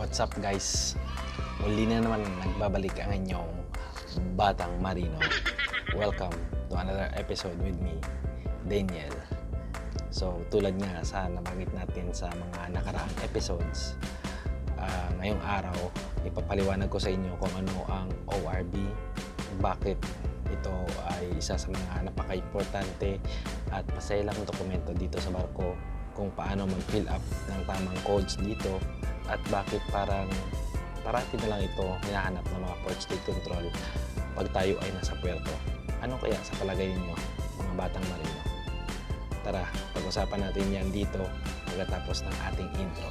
What's up guys? Muli na naman nagbabalik ang inyong Batang Marino. Welcome to another episode with me, Daniel. So tulad nga sa nabanggit natin sa mga nakaraang episodes, ngayong araw ipapaliwanag ko sa inyo kung ano ang ORB, bakit ito ay isa sa mga napaka-importante at masayang dokumento dito sa barko, kung paano mag-fill up ng tamang codes dito at bakit parang parati na lang ito hinahanap ng mga port state control pag tayo ay nasa puerto. Ano kaya sa palagay ninyo, mga batang marino? Tara, pag-usapan natin yan dito pagkatapos ng ating intro.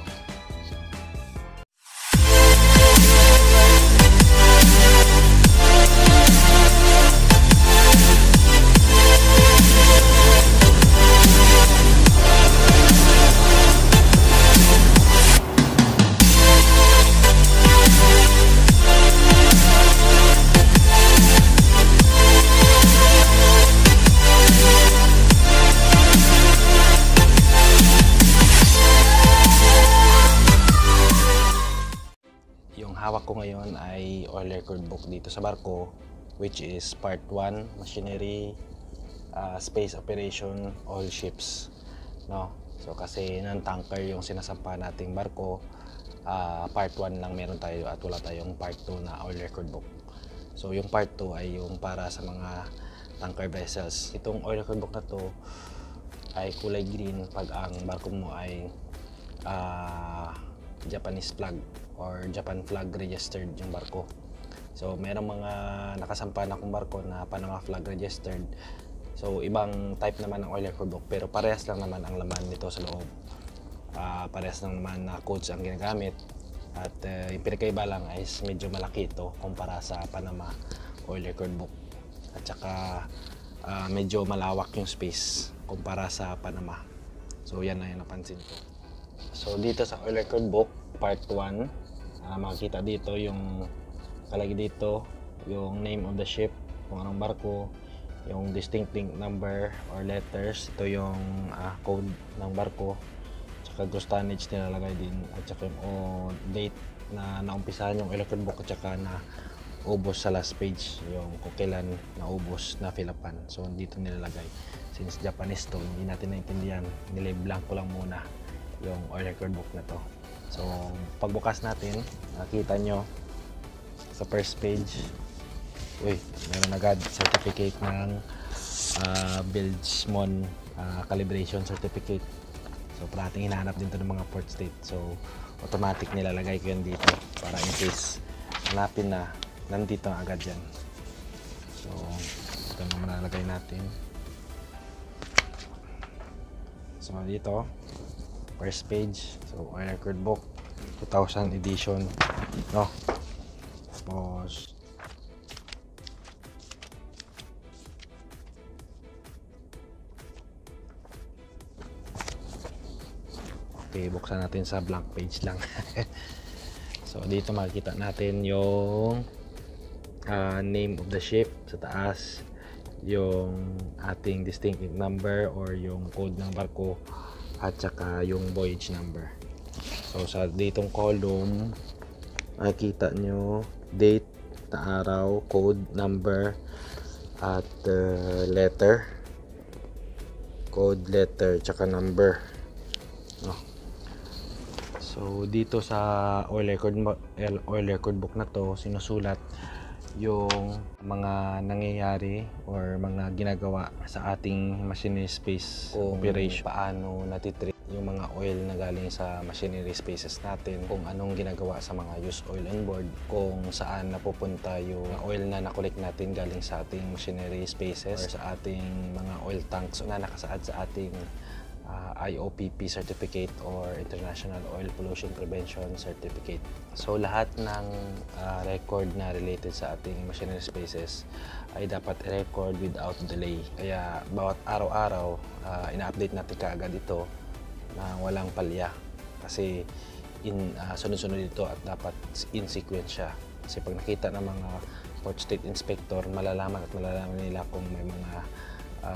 Hawak ko ngayon ay oil record book dito sa barko, which is part 1, machinery, space operation, all ships, no? So kasi non-tanker yung sinasampa nating barko, part 1 lang meron tayo at wala tayong part 2 na oil record book. So yung part 2 ay yung para sa mga tanker vessels. Itong oil record book na to ay kulay green pag ang barko mo ay Japanese flag or Japan flag registered yung barko. So merong mga nakasampa na akong barko na Panama flag registered. So ibang type naman ng oil record book, pero parehas lang naman ang laman nito sa loob. Parehas lang naman na codes ang ginagamit. At yung pinakaiba lang ay medyo malaki ito kumpara sa Panama oil record book. At saka medyo malawak yung space kumpara sa Panama. So yan na yung napansin ko. So dito sa oil record book part 1, makikita dito yung kalagay dito yung name of the ship, kung anong barko, yung distinctive number or letters, ito yung code ng barko, tsaka gross tonnage nilalagay din, at saka yung date na naumpisahan yung oil record book, at saka na ubos sa last page, yung kung kailan naubos na fill-upan. So dito nilalagay. Since Japanese to, hindi natin naintindihan, nilay-blank ko lang muna yung oil record book na to. So pagbukas natin, nakita nyo sa first page, meron agad certificate ng Bilgemon calibration certificate. So parating hinahanap din to ng mga port state. So automatic nilalagay ko yan dito para in case hanapin na, nandito na agad yan. So ito naman nalagay natin. So dito first page, so oil record book 2000 edition, no? Tapos okay, buksan natin sa blank page lang. So dito makikita natin yung name of the ship sa taas, yung ating distinctive number or yung code ng barko, at saka yung voyage number. So sa ditong column makikita nyo date na araw, code, number, at letter, code, letter, tsaka number, no? So dito sa oil record book na to, sinusulat yung mga nangyayari or mga ginagawa sa ating machinery space operation, paano natitreat yung mga oil na galing sa machinery spaces natin, kung anong ginagawa sa mga used oil on board, kung saan napupunta yung oil na nakolek natin galing sa ating machinery spaces or sa ating mga oil tanks na nakasaad sa ating IOPP certificate or International Oil Pollution Prevention Certificate. So lahat ng record na related sa ating machinery spaces ay dapat i-record without delay. Kaya bawat araw-araw ina-update natin kaagad ito na walang palya, kasi sunod-sunod dito at dapat in sequence siya. Kasi pag nakita ng mga port state inspector, malalaman nila kung may mga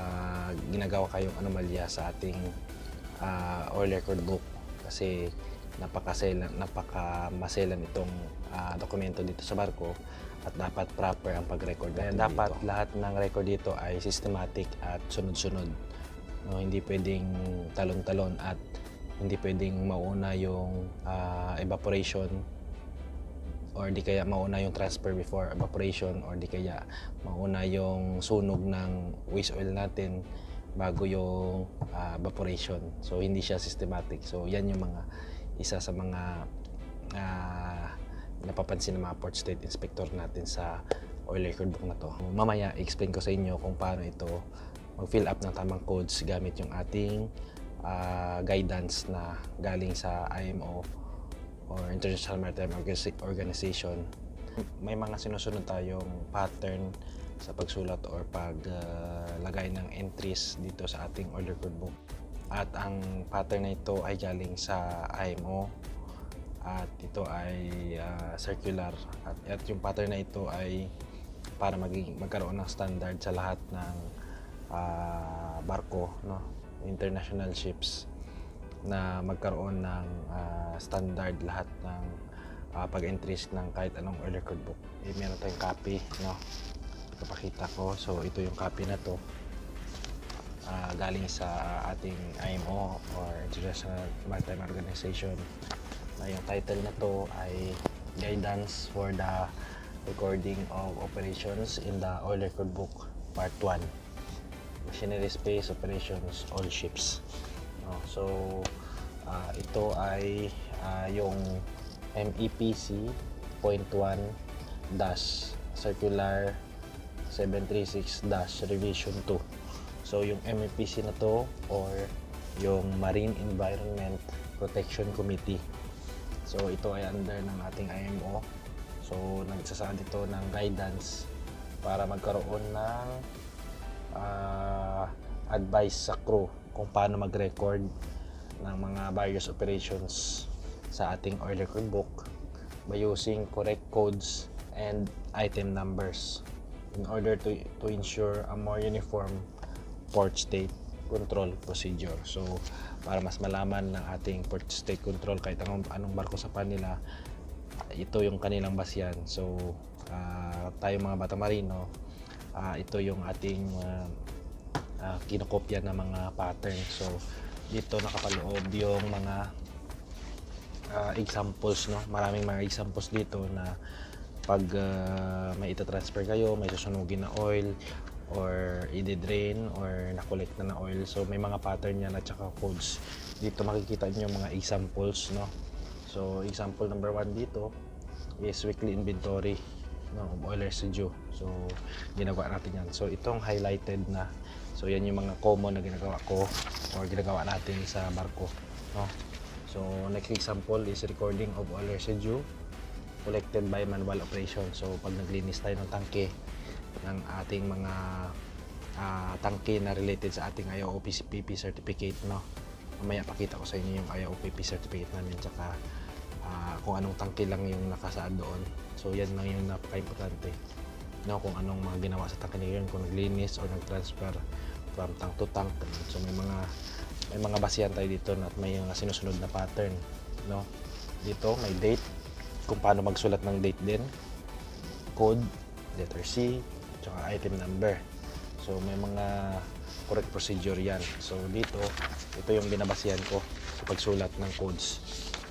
ginagawa kayong anomalya sa ating oil record book, kasi napakamaselan itong dokumento dito sa barko at dapat proper ang pag-record natin dito. Dapat lahat ng record dito ay systematic at sunod-sunod. No, hindi pwedeng talon-talon at hindi pwedeng mauna yung evaporation or di kaya mauna yung transfer before evaporation or di kaya mauna yung sunog ng waste oil natin bago yung evaporation. So hindi siya systematic. So yan yung isa sa mga napapansin ng mga Port State Inspector natin sa oil record book na to. Mamaya i-explain ko sa inyo kung paano ito mag-fill up ng tamang codes gamit yung ating guidance na galing sa IMO or International Maritime Organization. May mga sinusunod tayong pattern sa pagsulat or paglagay ng entries dito sa ating oil record book. At ang pattern na ito ay galing sa IMO at ito ay circular at yung pattern na ito ay para magkaroon ng standard sa lahat ng barko, no? International ships na magkaroon ng standard lahat ng pag-entries ng kahit anong oil record book. Meron tayong copy, no? Ipapakita ko. So ito yung copy na to galing sa ating IMO or International Maritime Organization. Yung title na to ay Guidance for the Recording of Operations in the Oil Record Book Part 1, Machinery Space Operations All Ships. So ito ay yung MEPC .1 Circular 736 Revision 2. So yung MEPC na to or yung Marine Environment Protection Committee. So ito ay under ng ating IMO. So nagsasaad ito ng guidance para magkaroon ng advice sa crew kung paano mag-record ng mga various operations sa ating oil record book by using correct codes and item numbers in order to ensure a more uniform port state control procedure. So para mas malaman ng ating port state control kahit anong barko sa panila, ito yung kanilang basyan. So tayo mga bata marino, ito yung ating kinokopya ng mga pattern. So dito nakapaloob yung mga examples, no? Maraming mga examples dito na pag may ita-transfer kayo, may susunugin na oil or i-drain or na-collect na oil. So may mga pattern yan at saka codes. Dito makikita niyo mga examples, no? So example number 1 dito is weekly inventory, no, of oil residue. So ginagawa natin yan. So itong highlighted na, so yan yung mga common na ginagawa ko or ginagawa natin sa barko, no? So next example is recording of oil residue collected by manual operation. So pag naglinis tayo ng tangke ng ating mga tangke na related sa ating IOPP certificate, no? Mamaya pakita ko sa inyo yung IOPP certificate namin tsaka kung anong tangke lang yung nakasaad doon. So yan lang yung napaka-importante, no? Kung anong mga ginawa sa tangke na yun, kung naglinis or nag-transfer from tank to tank. So may mga basihan tayo dito at may mga sinusunod na pattern, no? Dito may date, kung paano magsulat ng date din, code, letter C, tsaka item number. So may mga correct procedure yan. So dito, ito yung binabasihan ko sa pagsulat ng codes.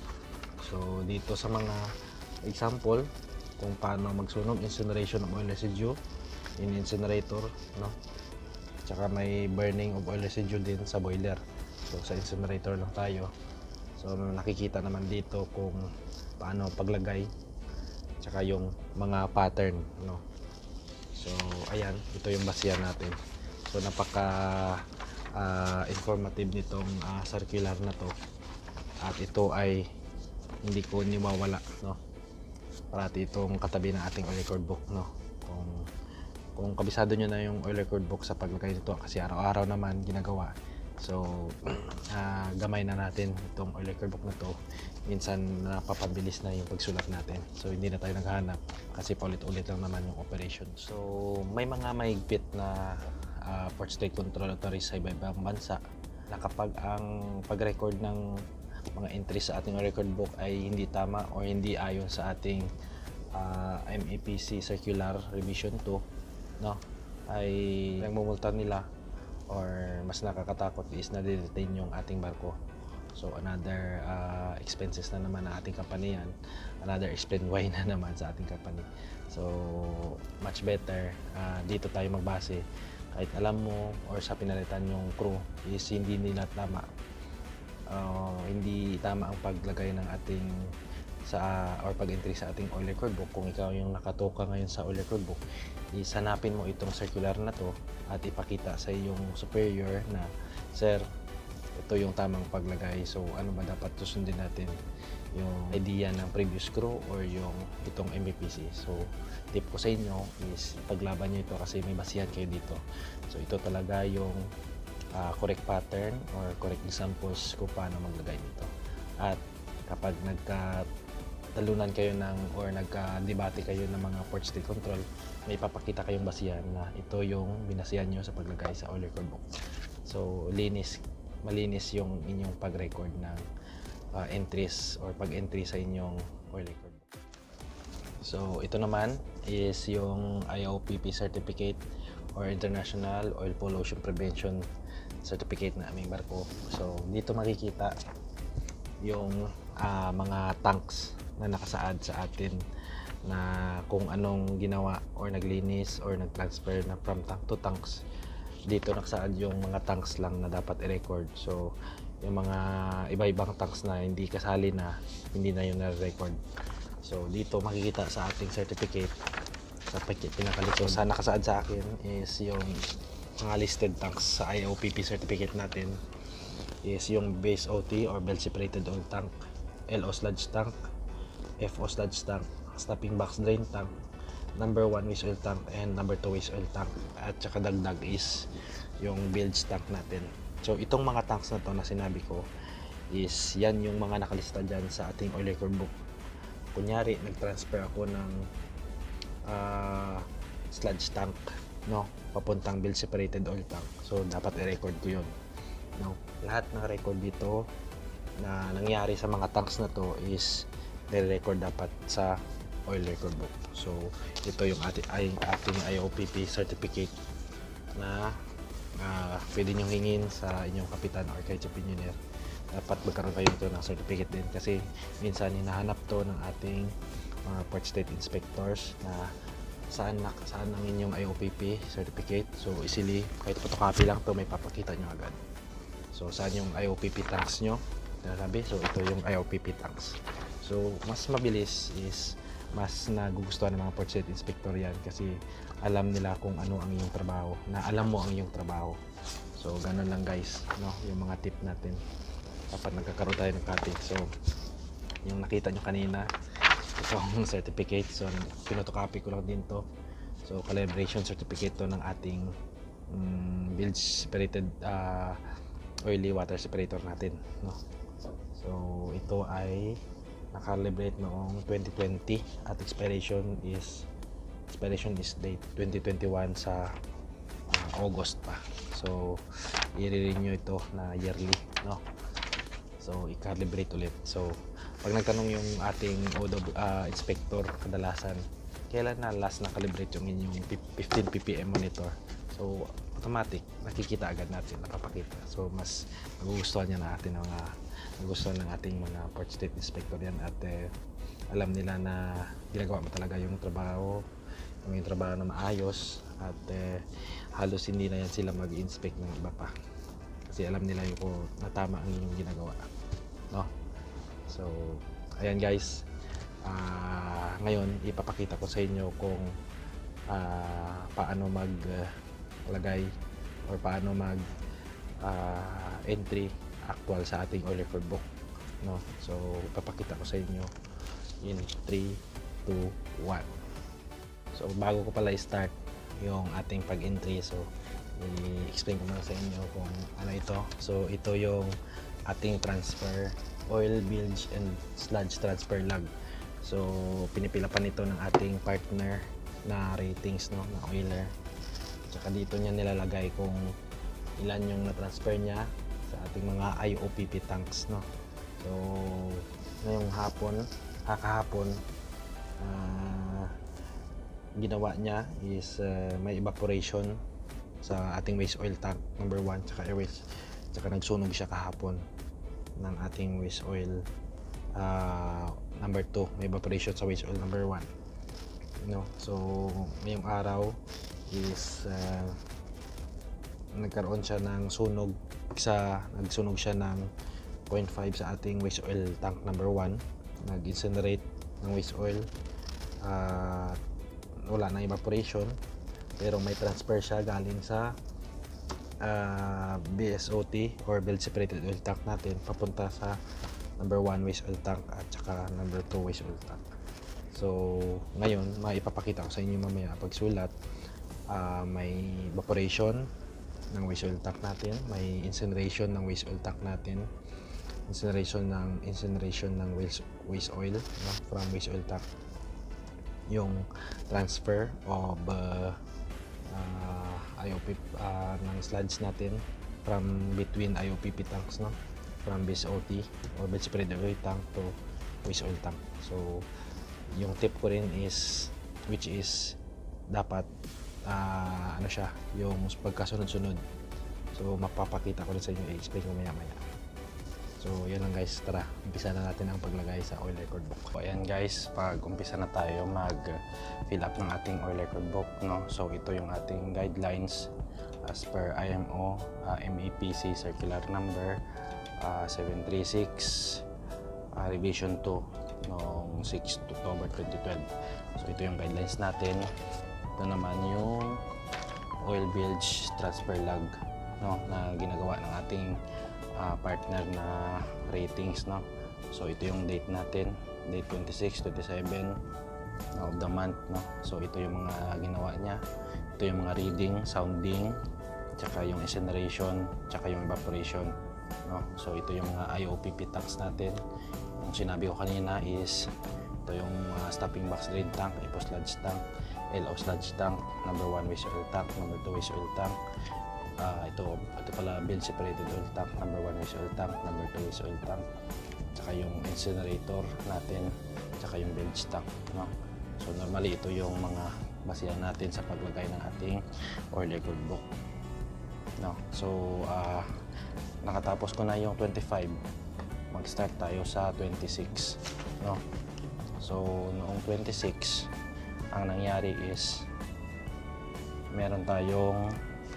So dito sa mga example kung paano magsunog, incineration of oil residue in incinerator, no? Tsaka may burning of oil residue din sa boiler. So sa incinerator lang tayo. So nakikita naman dito kung paano paglagay tsaka yung mga pattern, no? So ayan, ito yung basihan natin. So napaka informative nitong circular na to at ito ay hindi ko niwawala, no? Parati itong katabi ng ating oil record book, no? Kung kabisado nyo na yung oil record book sa paglagay nito kasi araw-araw naman ginagawa. So gamay na natin itong oil record book na to. Minsan napapabilis na yung pagsulat natin. So hindi na tayo naghahanap kasi paulit-ulit lang naman yung operation. So may mga mahigpit na port state control authorities sa iba-ibang bansa na kapag ang pag-record ng mga entries sa ating record book ay hindi tama o hindi ayon sa ating MAPC Circular Revision 2, no, ay nagmumulta nila, or mas nakakatakot is na-detain yung ating barko. So another expenses na naman ng ating company yan, another explain why na naman sa ating company. So much better dito tayo magbase. Kahit alam mo or sa pinalitan yung crew is hindi nila tama, hindi tama ang paglagay ng ating or pag-entry sa ating oil record book. Kung ikaw yung nakatoka ngayon sa oil record book, isanapin mo itong circular na to at ipakita sa iyong superior na, sir, ito yung tamang paglagay. So ano ba dapat susundin natin, yung idea ng previous crew or yung itong MAPC? So tip ko sa inyo is paglaban nyo ito kasi may basihan kayo dito. So ito talaga yung correct pattern or correct examples kung paano maglagay nito. At kapag nagkatalunan kayo or nagka-debate kayo ng mga port state control, may ipapakita kayong basihan na ito yung binasihan nyo sa paglagay sa oil record book. So malinis yung inyong pag-record ng entries or pag-entry sa inyong oil record. So ito naman is yung IOPP certificate or International Oil Pollution Prevention certificate na aming barko. So dito makikita yung mga tanks na nakasaad sa atin na kung anong ginawa or naglinis or nag-transfer na from tank to tanks. Dito nakasaad yung mga tanks lang na dapat i-record. So yung mga iba-ibang tanks na hindi kasali na, hindi na yun na-record. So dito makikita sa ating certificate sa pinakalikod. Sa nakasaad sa akin is yung mga listed tanks sa IOPP certificate natin is yung base OT or belt separated oil tank, LO sludge tank, FO sludge tank, stopping box drain tank, number 1 waste oil tank, and number 2 waste oil tank. At saka dagdag is yung bilge tank natin. So itong mga tanks na to na sinabi ko is yan yung mga nakalista dyan sa ating oil record book. Kunyari nag-transfer ako ng sludge tank, no, papuntang bilge separated oil tank, so dapat i-record ko yun. No, lahat ng record dito na nangyari sa mga tanks na to is nire-record dapat sa oil record book. So ito yung ating IOPP certificate na pwede nyo hingin sa inyong kapitan or kay chief engineer. Dapat magkaroon kayo ito ng certificate din kasi minsan hinahanap to ng ating mga port state inspectors na saan ang inyong IOPP certificate. So easily, kahit photocopy lang to, may papakita nyo agad. So saan yung IOPP tanks nyo? Sabi, so ito yung IOPP tanks. So mas mabilis is mas nagugustuhan ng mga port state inspector yan kasi alam nila kung ano ang iyong trabaho, na alam mo ang iyong trabaho. So ganun lang guys, no, yung mga tip natin kapag nagkakaroon tayo ng cutting. So yung nakita nyo kanina, itong certificate, so pinotocopy ko lang din to. So calibration certificate to ng ating bilge separated oily water separator natin, no. So ito ay nakalibrate noong 2020 at expiration is date 2021 sa August pa. So i-renew ito na yearly, no. So i-calibrate ulit. So pag nagtanong yung ating inspector kadalasan kailan na last na calibrate yung inyong 15 ppm monitor, so automatic nakikita agad natin, napapakita. So mas nagugustuhan niya natin nagugustuhan ng ating mga port state inspector yan at alam nila na ginagawa mo talaga yung trabaho na maayos at halos hindi na yan sila mag-inspect ng iba pa kasi alam nila yung kung natama ang inyong ginagawa, no. So ayan guys, ngayon ipapakita ko sa inyo kung paano maglagay or paano mag entry actual sa ating oil record book, no. So ipapakita ko sa inyo in 3, 2, 1. So bago ko pala i-start yung ating pag-entry, so i-explain ko muna sa inyo kung ano ito. So ito yung ating transfer oil bilge and sludge transfer log. So pinipila pa nito ng ating partner na ratings, no, na oiler. Tsaka dito niya nilalagay kung ilan yung na-transfer niya sa ating mga IOPP tanks, no. So ngayong kahapon, ginawa niya is may evaporation sa ating waste oil tank number 1 tsaka air waste, tsaka nagsunog siya kahapon ng ating waste oil number 2, may evaporation sa waste oil number 1, no? So ngayong araw is nagkaroon siya ng nagsunog siya ng 0.5 sa ating waste oil tank number 1, nag-incinerate ng waste oil, wala nang evaporation, pero may transfer siya galing sa BSOT or build separated oil tank natin papunta sa number 1 waste oil tank at saka number 2 waste oil tank. So ngayon maipapakita ko sa inyo mamaya pagsulat. May evaporation ng waste oil tank natin, may incineration ng waste oil tank natin, incineration ng waste oil, no, from waste oil tank, yung transfer of IOP ng sludge natin from between IOPP tanks, no, from BSOT or bed separated oil tank to waste oil tank. So yung tip ko rin is, which is dapat ano siya, yung pagkasunod-sunod. So mapapakita ko rin sa inyo, i-explain ko maya. So yun lang guys, tara umpisa na natin ang paglagay sa oil record book. So ayan guys, pag umpisa na tayo mag fill up ng ating oil record book, no. So ito yung ating guidelines as per IMO MEPC circular number 736 revision 2 noong 6 October 2012. So ito yung guidelines natin. Ito naman yung oil bilge transfer log, no, na ginagawa ng ating partner na ratings, no. So ito yung date natin, date 26, 27 of the month, no. So ito yung mga ginawa niya, ito yung mga reading, sounding, tsaka yung incineration, tsaka yung evaporation, no. So ito yung mga IOPP tanks natin. Yung sinabi ko kanina is ito yung stopping box drain tank, EPO sludge tank, LO sludge tank, number 1 waste oil tank, number 2 waste oil tank. Ito pala build separated oil tank, number 1 waste oil tank, number 2 waste oil tank, tsaka yung incinerator natin, tsaka yung bilge tank, no. So normally ito yung mga basihan natin sa paglagay ng ating oil record book, no. So nakatapos ko na yung 25, mag-start tayo sa 26, no. So noong 26 ang nangyari is meron tayong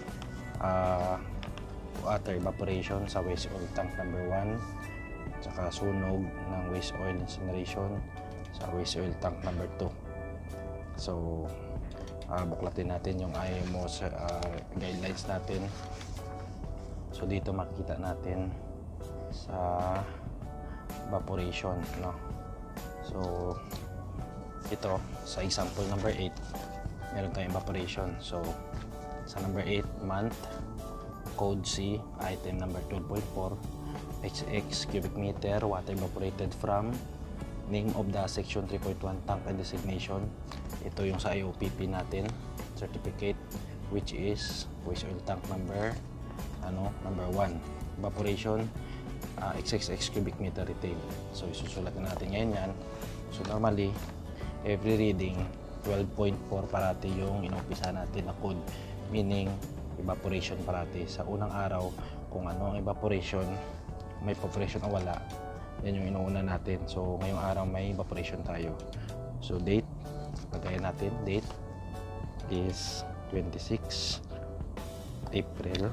water evaporation sa waste oil tank number 1, tsaka sunog ng waste oil incineration sa waste oil tank number 2. So buklatin natin yung IMO guidelines natin. So dito makikita natin sa evaporation, no. So ito sa example number 8 meron tayong evaporation. So sa number 8 month, code C, item number 12.4, XX cubic meter water evaporated from name of the section 3.1 tank and designation. Ito yung sa IOPP natin certificate, which is waste oil tank number number 1, evaporation XXX cubic meter retail. So isusulat na natin ngayon yan. So normally every reading 12.4 parati yung inumpisa natin na code, meaning evaporation parati. Sa unang araw kung ano ang evaporation, may evaporation o wala, yan yung inuuna natin. So ngayong araw may evaporation tayo. So date, lagayan natin, date is 26 April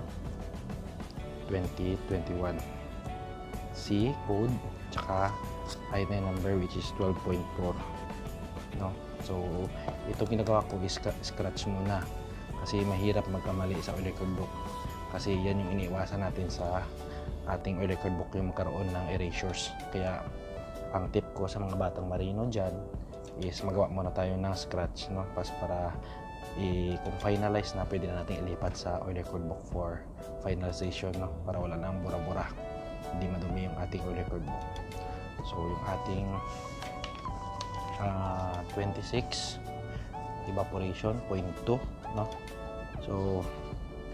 2021. C, code, tsaka item number which is 12.4, no. So ito ginagawa ko is scratch muna kasi mahirap magkamali sa oil record book, kasi yan yung iniiwasan natin sa ating oil record book, yung magkaroon ng erasures. Kaya ang tip ko sa mga batang marino dyan is magawa muna tayo ng scratch, no, para kung finalize na, pwede na natin ilipat sa oil record book for finalization, no, para wala nang bura-bura, hindi madumi yung ating oil record book. So yung ating 26 evaporation 0.2, no. So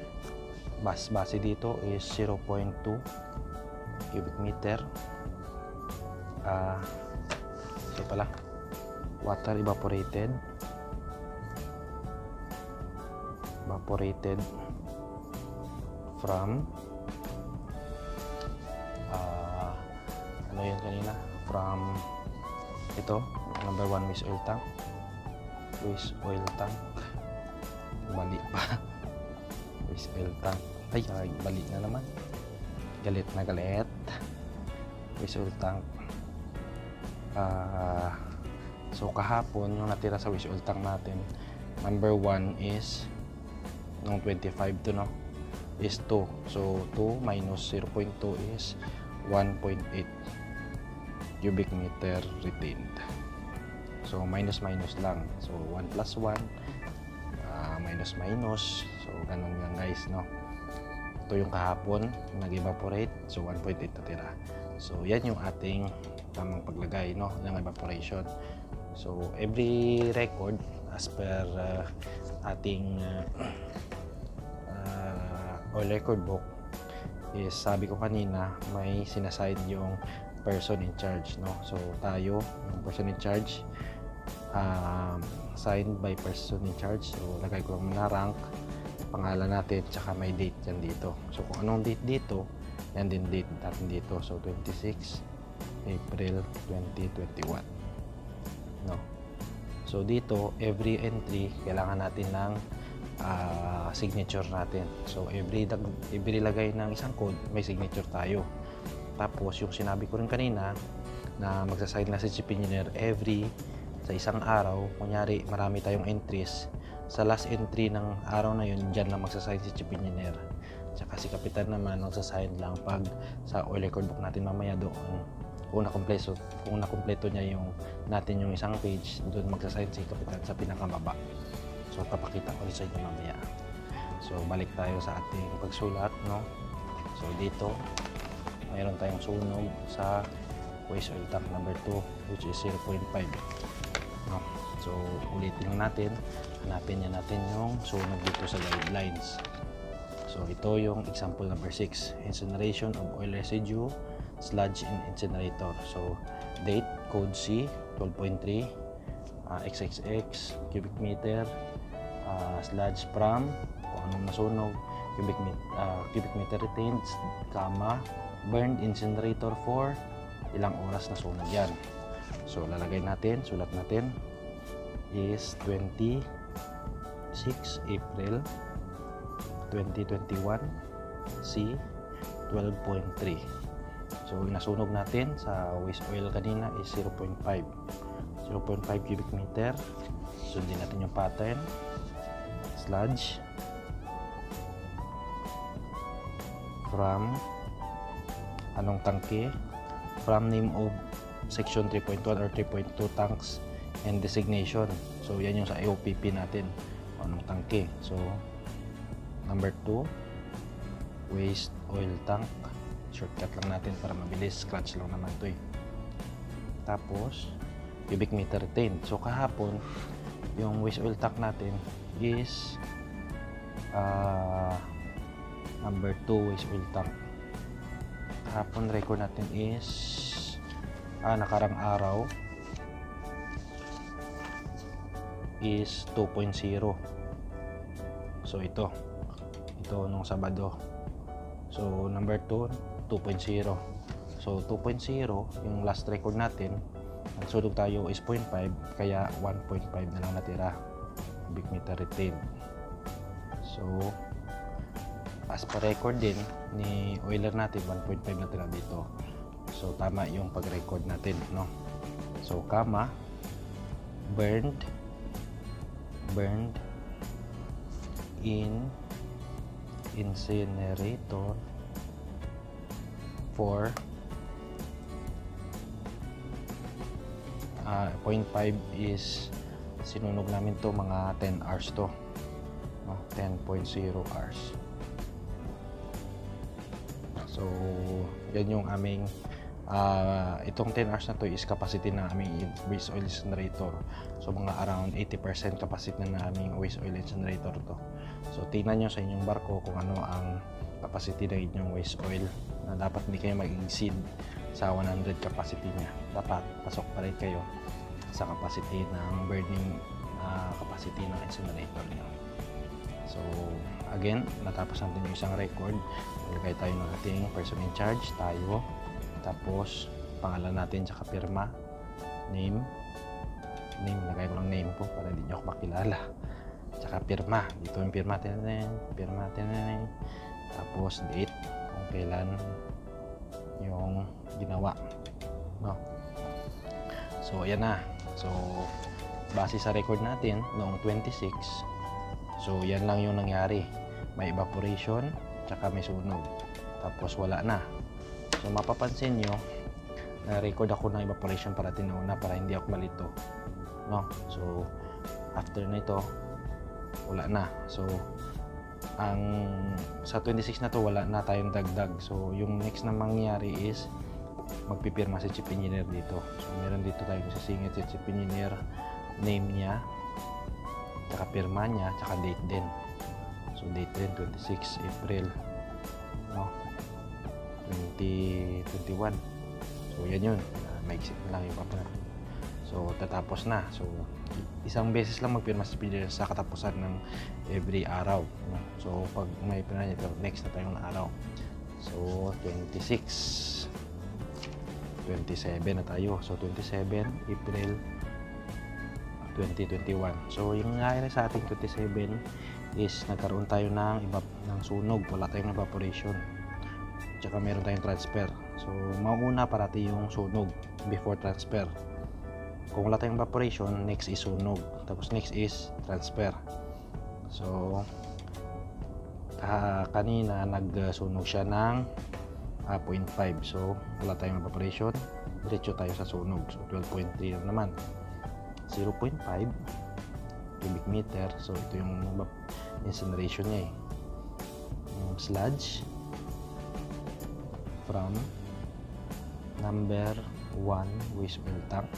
base dito is 0.2 cubic meter So pala, water evaporated from ano yun kanina, from ito, number 1 waste oil tank, bali pa waste oil tank, ay bali na naman, galit waste oil tank. So kahapon yung natira sa waste oil tank natin, number 1 is nung 25 to, no, is 2. So 2 minus 0.2 is 1.8 cubic meter retained. So minus lang. So 1 plus 1 minus. So ganun yan guys, no. Ito yung kahapon nag-evaporate. So 1.8 natira. So yan yung ating tamang paglagay, no, ng evaporation. So every record as per ating oil record book is, sabi ko kanina, may sinasign yung person in charge, no. So tayo yung person in charge, signed by person in charge. So lagay ko lang na rank, pangalan natin, tsaka may date yan dito. So kung anong date dito, yan din date natin dito. So 26 April 2021, no. So dito every entry kailangan natin ng signature natin. So every lagay ng isang code may signature tayo. Tapos yung sinabi ko rin kanina na magsasign na si chief engineer every sa isang araw, kunyari marami tayong entries, sa last entry ng araw na yun, dyan lang magsasign si chief engineer. Tsaka si kapitan naman magsasign lang pag sa oil record book natin mamaya doon, kung nakumpleto niya yung isang page, doon magsasign si kapitan sa pinakababa. So papakita ko rin sa inyo mamaya. So balik tayo sa ating pagsulat, no. So dito mayroon tayong sunog sa waste oil tank number 2, which is 0.5, no. So ulitin lang natin, hanapin natin yung sunog dito sa guidelines. So ito yung example number 6, incineration of oil residue, sludge in incinerator. So date, code C 12.3, XXX cubic meter, sludge from kung anong nasunog, cubic meter retained, burned incinerator for ilang oras na sunog yan. So lalagay natin, sulat natin is 26 April 2021, C 12.3. So nasunog natin sa waste oil kanina is 0.5 cubic meter. Sundin natin yung pattern, sludge from anong tangke, from name of section 3.1 or 3.2 tanks and designation. So yan yung sa AOPP natin, anong tangke. So number 2 waste oil tank, shortcut lang natin para mabilis, scratch lang naman to eh. Tapos cubic meter retained. So kahapon yung waste oil tank natin is number 2 waste oil tank. Kahapon record natin is nakarang araw is 2.0. So ito nung Sabado. So number 2 2.0. So 2.0 yung last record natin, ang sunog tayo is 0.5, kaya 1.5 na lang natira cubic meter retained. So as per record din ni oiler natin, 1.5 na tira dito. So tama yung pag-record natin, no. So burned in incinerator for 0.5 is sinunog namin to mga 10 hours to, no? 10.0 hours. So yan yung aming itong 10 hours na to is capacity na aming waste oil incinerator. So mga around 80% capacity na aming waste oil incinerator to. So tingnan nyo sa inyong barko kung ano ang capacity ng inyong waste oil, na dapat hindi kayo mag-exceed sa 100 capacity niya. Dapat pasok pa rin kayo sa capacity ng burning capacity ng incinerator niyo. So again, natapos natin yung isang record. Ilagay tayo ng ating person in charge, tayo. Tapos pangalan natin tsaka pirma, name, lagay ko lang name ko para hindi nyo ako makilala, tsaka pirma, dito yung pirma tinanin, tapos date kung kailan yung ginawa, no? So ayan na. So base sa record natin noong 26, so yan lang yung nangyari, may evaporation tsaka may sunog, tapos wala na. So mapapansin nyo na record ako ng evaporation para tinauna, para hindi ako malito, no? So after na ito wala na. So ang sa 26 na to wala na tayong dagdag. So yung next na mangyayari is magpipirma si chief engineer dito. So meron dito tayong sisingit si chief engineer, name niya tsaka pirma niya tsaka date din. So date din 26 April, no, 2021. So yan yun, maiksi lang yung papel. So tatapos na. So isang beses lang magpirma sa engineer sa katapusan ng every araw, no? So pag may pirma nito, next na tayong araw. So 26, 27 na tayo. So 27 April 2021. So yung nangyari sa ating 27 is nagkaroon tayo ng sunog, wala tayong evaporation, tsaka meron tayong transfer. So mauna parati yung sunog before transfer. Kung wala tayong evaporation, next is sunog, tapos next is transfer. So kanina nagsunog siya ng 0.5. So wala tayong evaporation, diretso tayo sa sunog. So 12.3 naman, 0.5 cubic meter. So ito yung incineration niya, yung sludge from number 1 waste oil tank.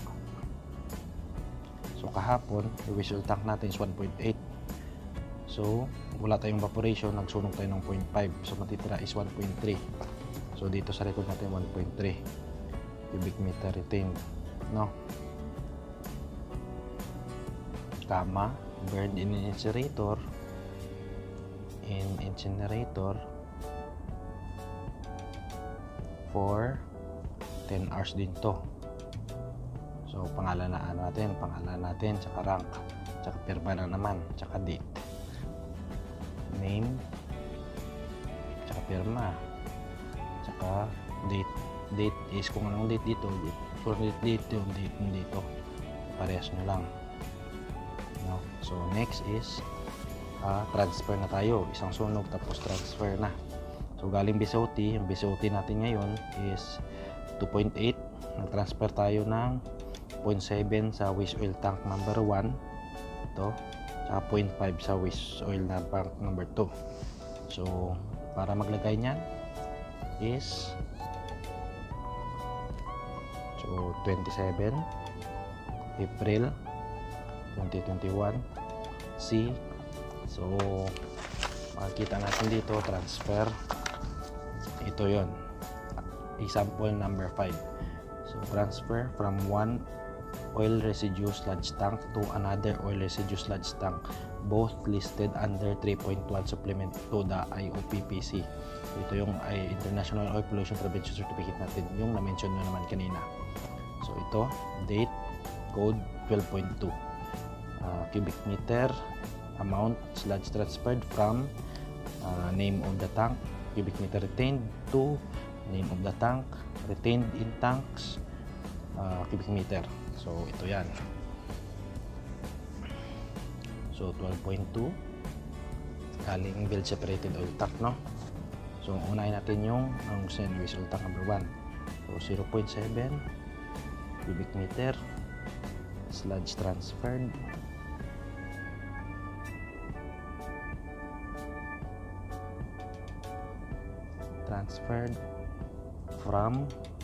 So kahapon yung waste oil tank natin is 1.8. so wala tayong evaporation, nagsunog tayo ng 0.5. so matitira is 1.3. so dito sa record natin 1.3 cubic meter retained, no? Kama burned in incinerator for 10 hours din to. So pangalan natin tsaka rank, tsaka pirma na naman, tsaka date, name tsaka pirma, tsaka date is kung anong date dito, for date yung date dito, parehas na lang, no? So next is transfer na tayo, isang sunog tapos transfer na. So galing BSOT, yung BSOT natin ngayon is 2.8, nag-transfer tayo ng 0.7 sa waste oil tank number 1 ito, saka 0.5 sa waste oil tank number 2. So para maglagay niyan is 27 April 2021 C. So makikita natin dito transfer, ito yon, example number 5. So transfer from one oil residue sludge tank to another oil residue sludge tank, both listed under 3.1 supplement to the IOPPC. So ito yung International Oil Pollution Prevention Certificate natin, yung na-mention nyo naman kanina. So ito, date, code 12.2, cubic meter, amount sludge transferred from name of the tank, cubic meter retained, to name of the tank, retained in tanks, cubic meter. So ito yan. So 12.2 galing build separated oil tank, no? So unahin natin yung waste oil tank number 1. So 0.7 cubic meter sludge transferred from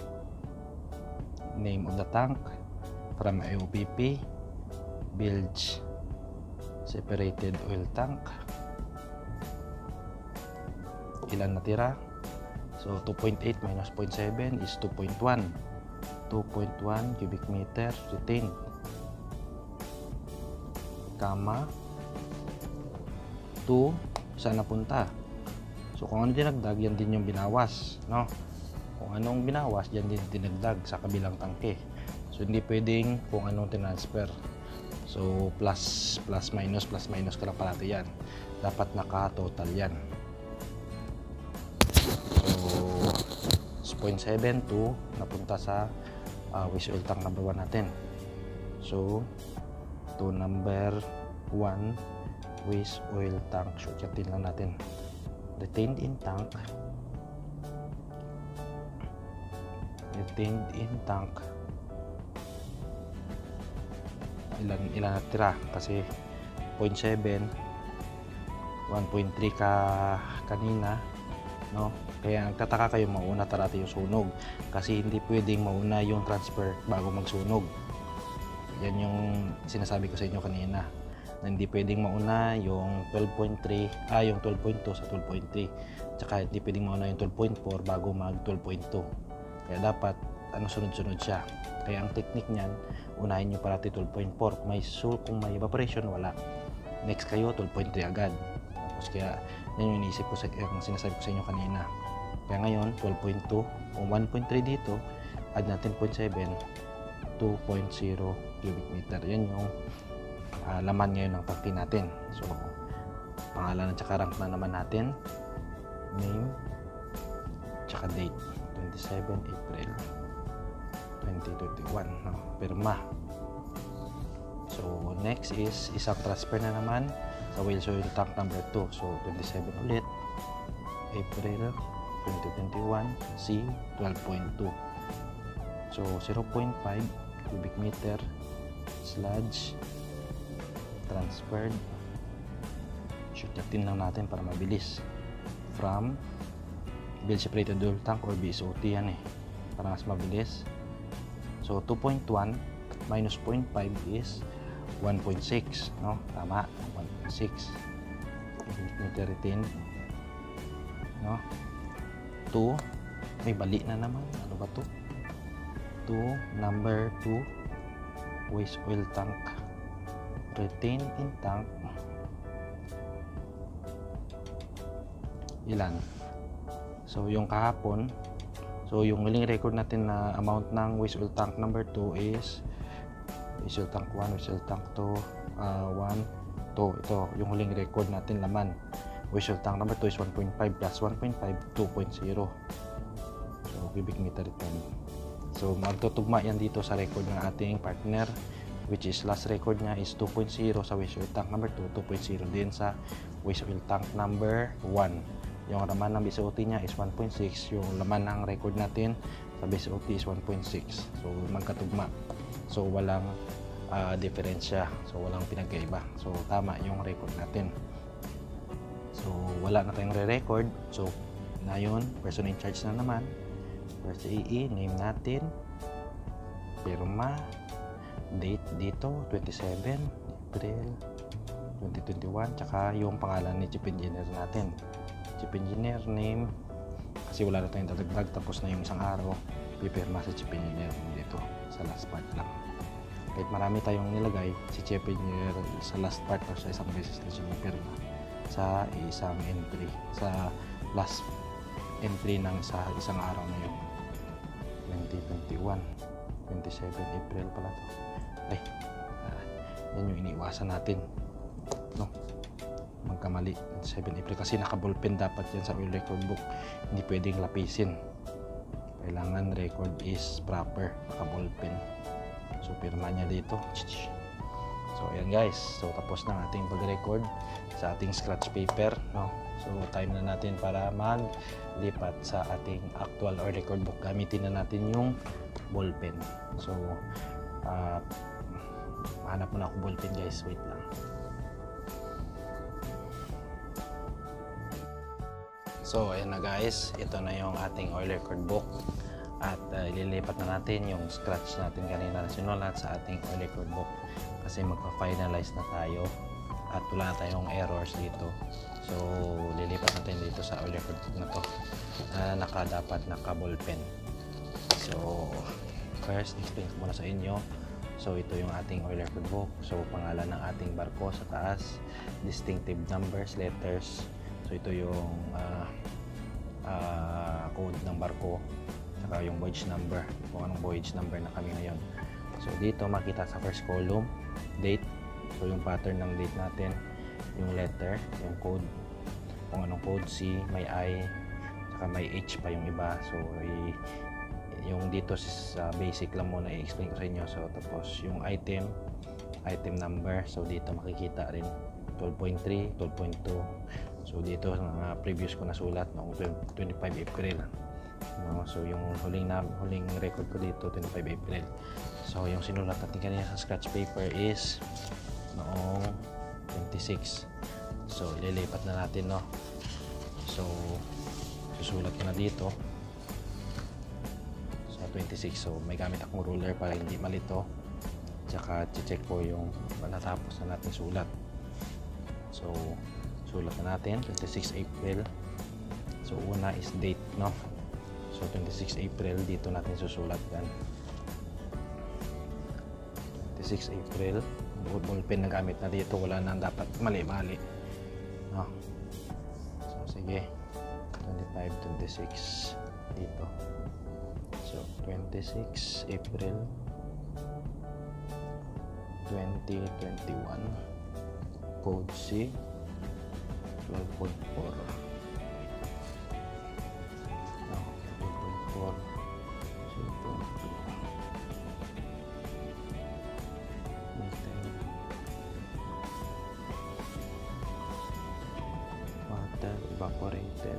name of the tank, from IOPP, bilge separated oil tank. Ilan natira? So 2.8 minus 0.7 is 2.1. 2.1 cubic meter retained, kama 2 saan napunta. So kung ano dinagdag, yan din yung binawas, no? Kung anong binawas, yan din dinagdag sa kabilang tangke. So hindi pwedeng kung anong tinransfer. So plus minus ka lang parati yan. Dapat naka-total yan. So 0.72 napunta sa waste oil tank number 1 natin. So to number 1 waste oil tank, shortcutin lang natin. Retained in tank, ilan natira kasi 0.7, 1.3 ka kanina, no? Kaya nagtataka kayo mauna tarati yung sunog kasi hindi pwedeng mauna yung transfer bago magsunog. Yan yung sinasabi ko sa inyo kanina, na hindi pwedeng mauna yung 12.3, yung 12.2 sa 12.3, tsaka hindi pwedeng mauna yung 12.4 bago mag 12.2. Kaya dapat sunod-sunod siya. Kaya ang technique niyan, unahin nyo parati 12.4. Kung may evaporation, wala. Next kayo 12.3 agad. Tapos kaya yan yung iniisip ko yung sinasabi ko sa inyo kanina. Kaya ngayon 12.2 o 1.3 dito, add natin 0.7, 2.0 cubic meter. Yan yung laman ngayon ng tangke natin. So pangalan at saka rank na naman natin, name tsaka date, 27 April 2021, no? Pirma. So next is isang transfer na naman sa waste oil tank number 2. So 27 ulit April 2021, C 12.2. So 0.5 cubic meter sludge transferred. Shortcutin lang natin para mabilis. From Build Separated Oil Tank or BSOT yan para mas mabilis. So 2.1 minus 0.5 is 1.6, no? Tama, 1.6 cubic meter retained, no? 2, may bali na naman. Ano ba to? 2, number 2 waste oil tank retained in tank, ilan? So yung kahapon, so yung huling record natin na amount ng waste oil tank number 2 is waste oil tank 1, waste oil tank 2, 1, 2. Ito yung huling record natin laman. Waste oil tank number 2 is 1.5 plus 1.5, 2.0. So cubic meter retained. So magtutugma yan dito sa record ng ating partner, which is last record niya is 2.0 sa waste oil tank number 2, 2.0 din sa waste oil tank number 1. Yung laman ng BSOT niya is 1.6, yung laman ng record natin sa BSOT is 1.6. So magkatugma. So walang diferensya. So walang pinagkaiba. So tama yung record natin. So wala na tayong re-record. So ngayon, person in charge na naman. First AE, name natin, pirma, date dito 27 April 2021, tsaka yung pangalan ni chief engineer natin, chief engineer name, kasi wala na tayong dadagdag, tapos na yung isang araw, pipirma si chief engineer dito sa last part lang. Kahit marami tayong nilagay, si chief engineer sa last part o sa isang beses na siya pipirma sa isang entry, sa last entry ng sa isang araw na yun. 2021 27 April pala to. Ay, yan yung iniiwasan natin, no? Magkamali 7 April kasi naka-ballpen dapat yan sa oil record book, hindi pwedeng lapisin, kailangan record is proper, naka-ballpen. So pirma niya dito. So ayan guys, so tapos na ating pag-record sa ating scratch paper, no? So time na natin para maglipat sa ating actual or record book. Gamitin na natin yung ballpen. So hanap muna ako ballpen guys, wait lang. So ayan na guys, ito na yung ating oil record book at ililipat na natin yung scratch natin kanina na sinulat sa ating oil record book kasi magpa-finalize na tayo at wala na tayong errors dito. So lilipat natin dito sa oil record book na to na dapat naka ballpen. So first, explain ko muna sa inyo. So ito yung ating oil record book. So pangalan ng ating barko sa taas, distinctive numbers, letters. So ito yung code ng barko, saka yung voyage number, kung anong voyage number na kami ngayon. So dito makita sa first column, date. So yung pattern ng date natin, yung letter, yung code, kung anong code, C, may I, saka may H pa yung iba. So yung dito sa basic lang muna i-explain ko sa inyo. So tapos yung item number, so dito makikita rin 12.3, 12.2. So dito mga previous ko nasulat noong 25 April. So yung huling record ko dito 25 April. So yung sinulat natin kanina sa scratch paper is noong 26. So ililipat na natin, no. So susulat ko na dito sa 26. So may gamit akong ruler para hindi malito. Tsaka check ko yung natapos na natin sulat. So sulat na natin 26 April. So una is date, no. So 26 April dito natin susulat yan. 26 April, ballpen na gamit na dito, wala nang dapat mali-mali, no. So sige, 25, 26 dito. So 26 April 2021, code C 12.4. 12.4. Water evaporated.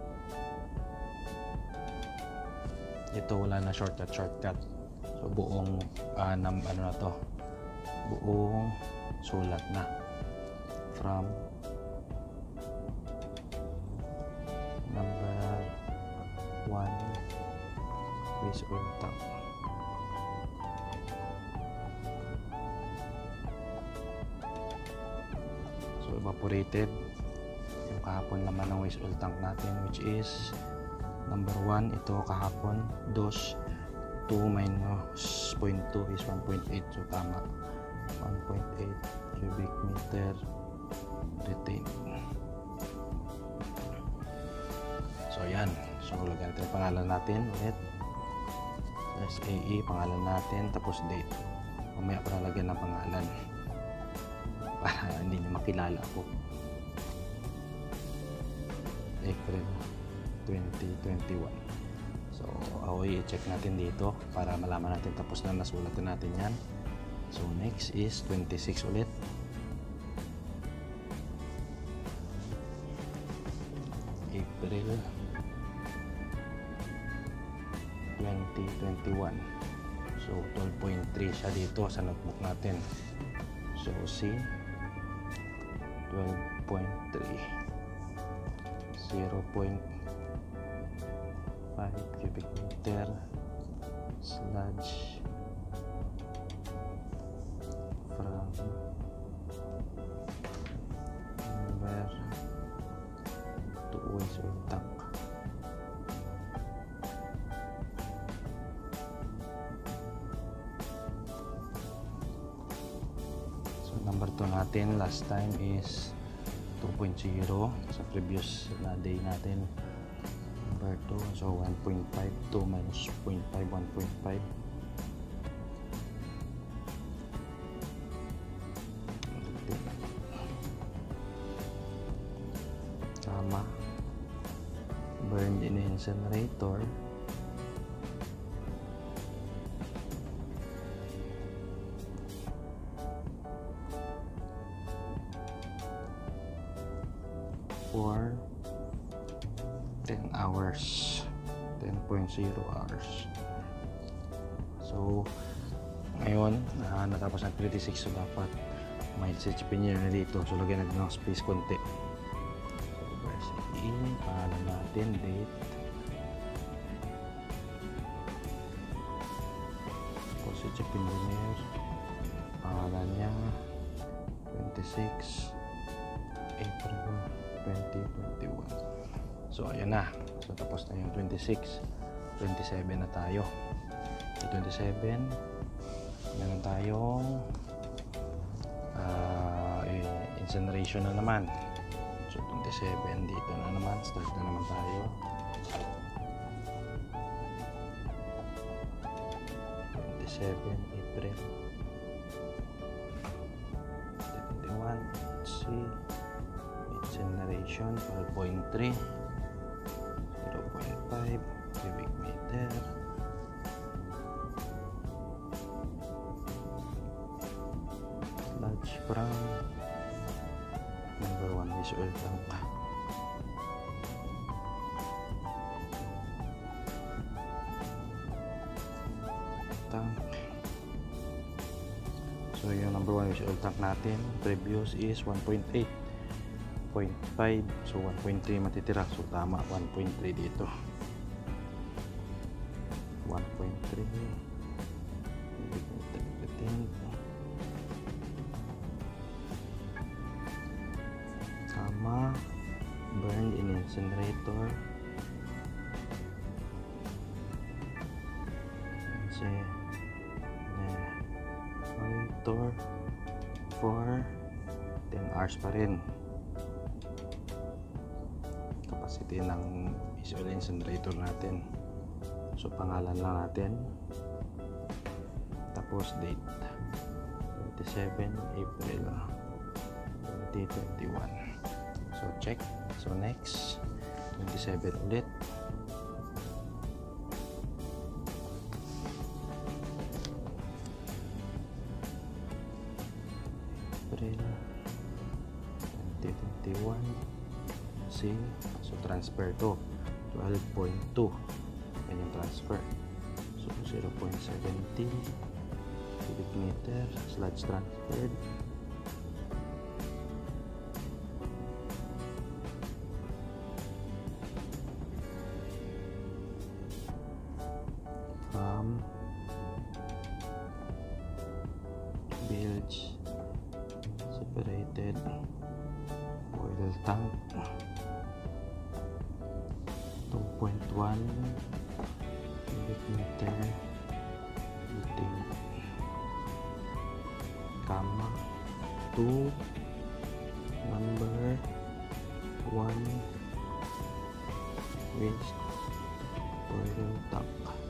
Ito wala na shortcut. So buong ano na to, buong sulat na from number 1 waste oil tank. So evaporated yung kahapon naman ng waste oil tank natin, which is number 1, ito kahapon. 2 minus 0.2 is 1.8. So tama, 1.8 cubic meter retained. So yan, so lagyan natin pangalan natin ulit, SAE pangalan natin, tapos date. Mamaya pa lalagyan ng pangalan para hindi nyo makilala ako. April 2021. So i-check natin dito para malaman natin tapos na nasulatan natin yan. So next is 26 ulit. April 2021. So 12.3 siya dito sa notebook natin. So C 12.3, 0.5 cubic meter sludge from number to waste oil tank. So number 2 natin last time is 2.0 sa previous na day natin. Number 2, so 1.5, 2 minus 0.5, 1.5. Tama. Burned in incinerator. For 10 hours, 10.0 hours. So ngayon natapos ng 36, so dapat may sisipin nyo na dito. So lagyan natin ng space konti. So press in, pangalan natin, date, postage engineer, pangalan niya 26 April 2021. So ayan na. So tapos na yung 26. 27 na tayo. So 27, meron tayong incineration na naman. So 27 dito na naman, start na naman tayo. 27 April 21. See, incineration 12.3, 0.5 cubic meter. Sludge from number 1 is oil tank. So yung number 1 is oil tank natin. Previous is 1.8, 0.5, so 1.3 matitira. So tama, 1.3 dito. 1.3 tama. Burned in incinerator. Monitor for 10 hours pa rin. Capacity ng oil incinerator natin. So pangalan lang natin. Tapos date 27 April 2021. So check. So next 27 ulit. April 2021. See, so transfer to 12.2. Yan yung transfer. So 0.70 cubic meter sludge transferred. From bilge separated oil tank 2.1 cubic meter heating comma 2 number 1 waste oil tank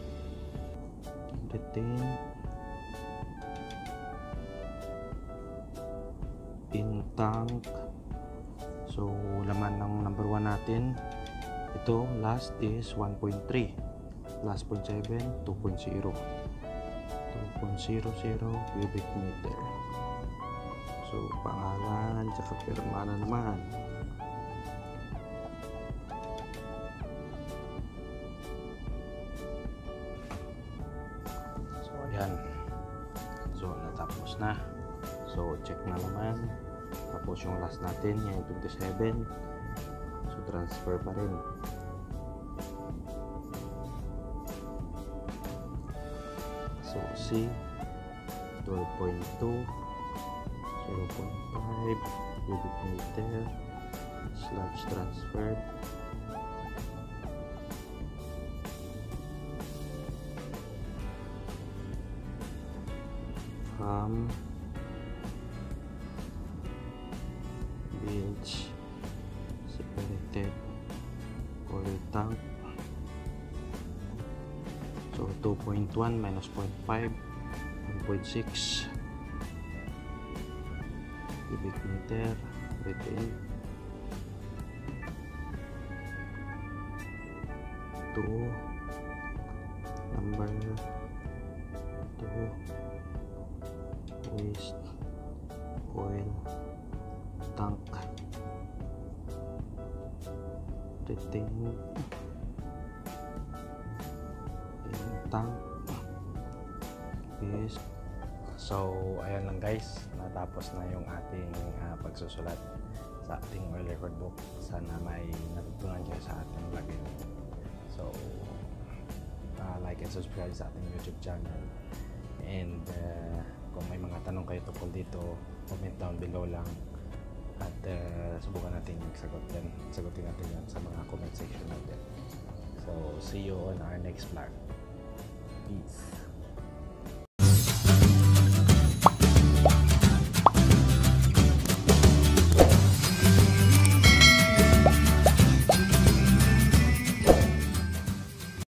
retain in tank. So laman ng number 1 natin, ito last is 1.3, last 0.7 2.0 cubic meter. So pangalan tsaka pirma na naman. So ayan, so natapos na. So check na naman. Tapos yung last natin yung 27. So transfer pa rin. So C 12.2, 0.5 cubic meter sludge transferred. From bilge separated oil tank. So 2.1 minus 0.5, 1.6 cubic meter retain. 2 number 2 waste oil tank retain in tank is. So ayan lang guys, natapos na yung ating pagsusulat sa ating oil record book. Sana may natutunan kayo sa ating vlog. So like and subscribe sa ating YouTube channel, and kung may mga tanong kayo tungkol dito, comment down below lang. at subukan natin sagutin natin yan sa mga comment section natin. So see you on our next vlog. Peace.